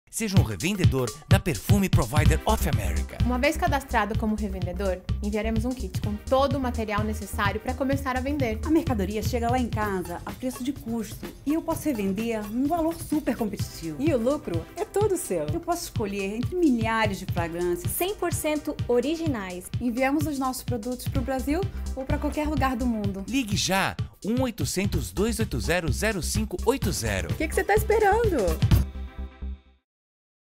Seja um revendedor da Perfume Provider of America. Uma vez cadastrado como revendedor, enviaremos um kit com todo o material necessário para começar a vender. A mercadoria chega lá em casa a preço de custo e eu posso revender num valor super competitivo. E o lucro é todo seu. Eu posso escolher entre milhares de fragrâncias 100% originais. Enviamos os nossos produtos para o Brasil ou para qualquer lugar do mundo. Ligue já 1-800-280-0580. O que você está esperando?